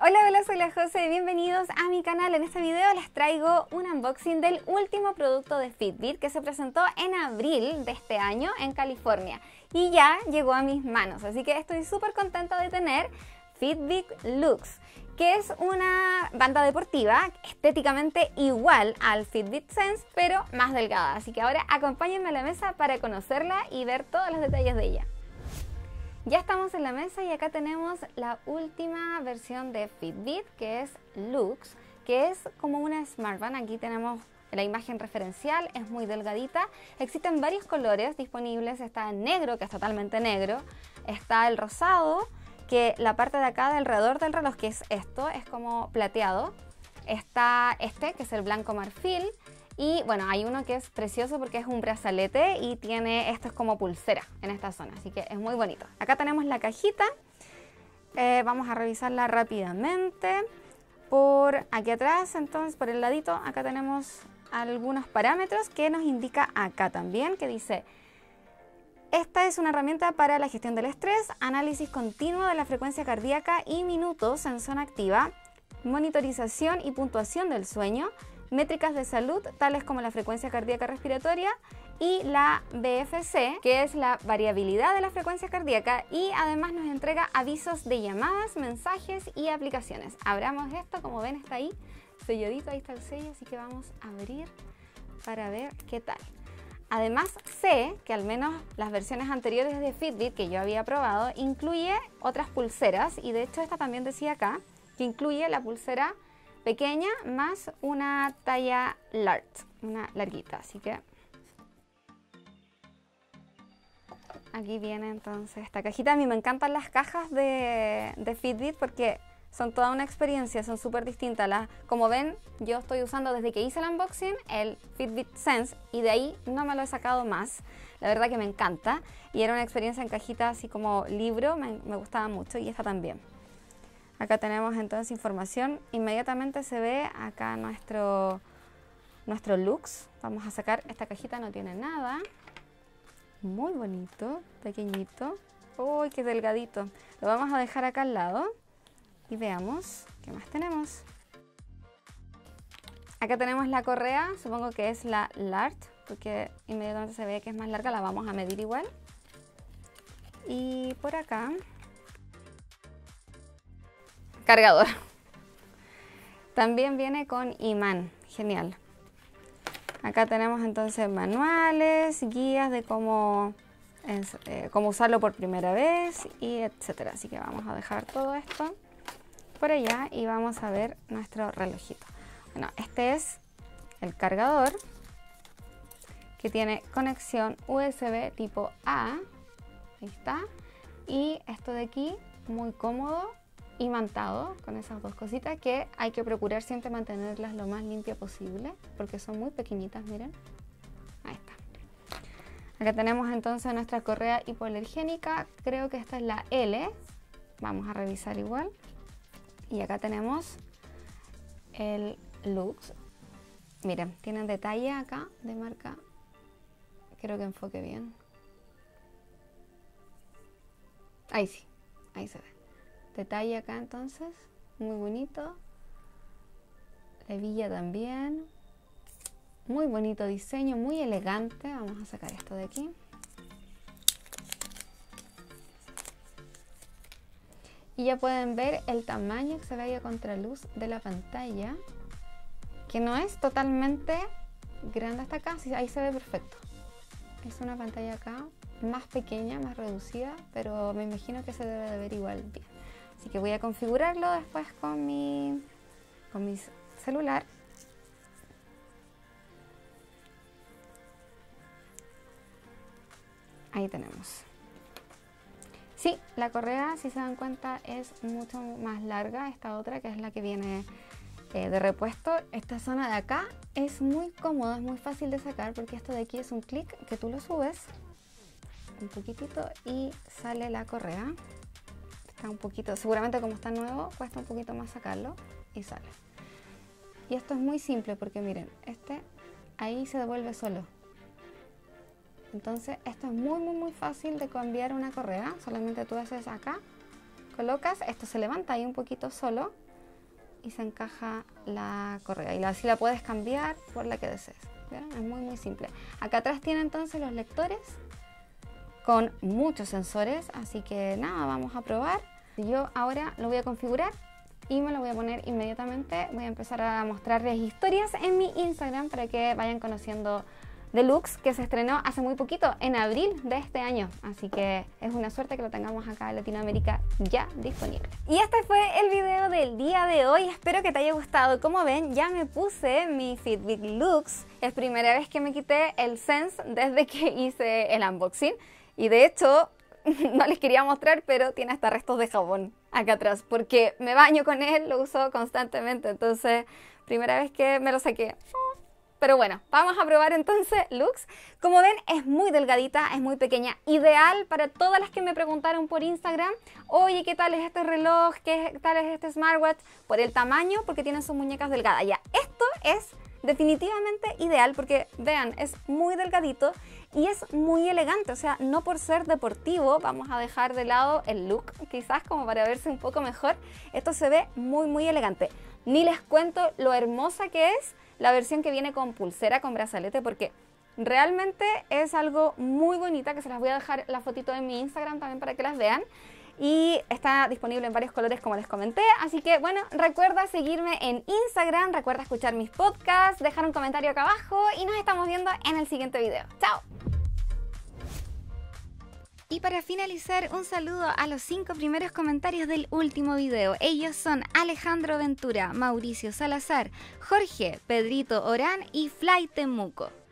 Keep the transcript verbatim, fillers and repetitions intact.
Hola, hola, soy la Jose, bienvenidos a mi canal. En este video les traigo un unboxing del último producto de Fitbit que se presentó en abril de este año en California y ya llegó a mis manos, así que estoy súper contenta de tener Fitbit Luxe, que es una banda deportiva estéticamente igual al Fitbit Sense, pero más delgada. Así que ahora acompáñenme a la mesa para conocerla y ver todos los detalles de ella. Ya estamos en la mesa y acá tenemos la última versión de Fitbit, que es Luxe, que es como una smartband. Aquí tenemos la imagen referencial, es muy delgadita. Existen varios colores disponibles, está el negro, que es totalmente negro, está el rosado, que la parte de acá de alrededor del reloj, que es esto, es como plateado. Está este, que es el blanco marfil. Y bueno, hay uno que es precioso porque es un brazalete y tiene, esto es como pulsera en esta zona, así que es muy bonito. Acá tenemos la cajita, eh, vamos a revisarla rápidamente. Por aquí atrás, entonces, por el ladito, acá tenemos algunos parámetros que nos indica acá también, que dice: esta es una herramienta para la gestión del estrés, análisis continuo de la frecuencia cardíaca y minutos en zona activa, monitorización y puntuación del sueño, métricas de salud tales como la frecuencia cardíaca respiratoria y la B F C, que es la variabilidad de la frecuencia cardíaca, y además nos entrega avisos de llamadas, mensajes y aplicaciones. Abramos esto, como ven está ahí selladito, ahí está el sello, así que vamos a abrir para ver qué tal. Además sé que al menos las versiones anteriores de Fitbit que yo había probado incluye otras pulseras, y de hecho esta también decía acá que incluye la pulsera pequeña más una talla large, una larguita, así que aquí viene entonces esta cajita. A mí me encantan las cajas de, de Fitbit porque son toda una experiencia, son súper distintas. Las, como ven, yo estoy usando desde que hice el unboxing el Fitbit Sense y de ahí no me lo he sacado más. La verdad que me encanta y era una experiencia en cajita así como libro, me, me gustaba mucho, y esta también. Acá tenemos entonces información, inmediatamente se ve acá nuestro, nuestro Luxe. Vamos a sacar esta cajita, no tiene nada. Muy bonito, pequeñito. Uy, qué delgadito. Lo vamos a dejar acá al lado y veamos qué más tenemos. Acá tenemos la correa, supongo que es la large, porque inmediatamente se ve que es más larga, la vamos a medir igual. Y por acá, cargador. También viene con imán, genial. Acá tenemos entonces manuales, guías de cómo, eh, cómo usarlo por primera vez y etcétera. Así que vamos a dejar todo esto por allá y vamos a ver nuestro relojito. Bueno, este es el cargador, que tiene conexión U S B tipo A. Ahí está. Y esto de aquí, muy cómodo, imantado con esas dos cositas que hay que procurar siempre mantenerlas lo más limpia posible porque son muy pequeñitas, miren. Ahí está. Acá tenemos entonces nuestra correa hipoalergénica, creo que esta es la L, vamos a revisar igual. Y acá tenemos el Luxe, miren, tienen detalle acá de marca, quiero que enfoque bien. Ahí sí, ahí se ve. Detalle acá entonces, muy bonito. La hebilla también. Muy bonito diseño, muy elegante. Vamos a sacar esto de aquí. Y ya pueden ver el tamaño que se ve a contraluz de la pantalla, que no es totalmente grande hasta acá, ahí se ve perfecto. Es una pantalla acá más pequeña, más reducida, pero me imagino que se debe de ver igual bien. Así que voy a configurarlo después con mi, con mi celular. Ahí tenemos. Sí, la correa, si se dan cuenta, es mucho más larga. Esta otra, que es la que viene eh, de repuesto. Esta zona de acá es muy cómoda, es muy fácil de sacar porque esto de aquí es un clic que tú lo subes un poquitito y sale la correa. Un poquito, seguramente como está nuevo cuesta un poquito más sacarlo y sale. Y esto es muy simple porque miren, este ahí se devuelve solo. Entonces esto es muy muy muy fácil de cambiar una correa. Solamente tú haces acá, colocas, esto se levanta ahí un poquito solo y se encaja la correa. Y así la puedes cambiar por la que desees. ¿Vieron? Es muy muy simple. Acá atrás tiene entonces los lectores con muchos sensores, así que nada, vamos a probar. Yo ahora lo voy a configurar y me lo voy a poner inmediatamente. Voy a empezar a mostrarles historias en mi Instagram para que vayan conociendo Deluxe, que se estrenó hace muy poquito, en abril de este año. Así que es una suerte que lo tengamos acá en Latinoamérica ya disponible. Y este fue el video del día de hoy. Espero que te haya gustado. Como ven, ya me puse mi Fitbit Luxe. Es primera vez que me quité el Sense desde que hice el unboxing. Y de hecho, no les quería mostrar, pero tiene hasta restos de jabón acá atrás, porque me baño con él, lo uso constantemente. Entonces, primera vez que me lo saqué. Pero bueno, vamos a probar entonces Luxe. Como ven, es muy delgadita, es muy pequeña. Ideal para todas las que me preguntaron por Instagram. Oye, ¿qué tal es este reloj? ¿Qué tal es este smartwatch? Por el tamaño, porque tienen sus muñecas delgadas. Ya, esto es definitivamente ideal porque, vean, es muy delgadito y es muy elegante. O sea, no por ser deportivo, vamos a dejar de lado el look, quizás como para verse un poco mejor. Esto se ve muy, muy elegante. Ni les cuento lo hermosa que es la versión que viene con pulsera, con brazalete, porque realmente es algo muy bonita, que se las voy a dejar la fotito en mi Instagram también para que las vean. Y está disponible en varios colores, como les comenté. Así que, bueno, recuerda seguirme en Instagram, recuerda escuchar mis podcasts, dejar un comentario acá abajo y nos estamos viendo en el siguiente video. ¡Chao! Y para finalizar, un saludo a los cinco primeros comentarios del último video. Ellos son Alejandro Ventura, Mauricio Salazar, Jorge, Pedrito Orán y Fly Temuco.